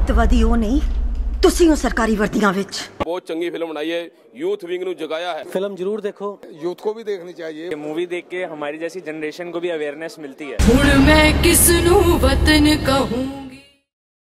ਅੱਤਵਾਦੀ ਉਹ ਨਹੀਂ, ਤੁਸੀਂ ਹੋ ਸਰਕਾਰੀ ਵਰਦੀਆਂ ਵਿੱਚ। बहुत चंगी फिल्म बनाई है, यूथ विंग ਨੂੰ जगाया है। फिल्म जरूर देखो, यूथ को भी देखनी चाहिए। मूवी देख के हमारी जैसी जनरेशन को भी अवेयरनेस मिलती है। हुण मैं किसनू वतन कहूंगी।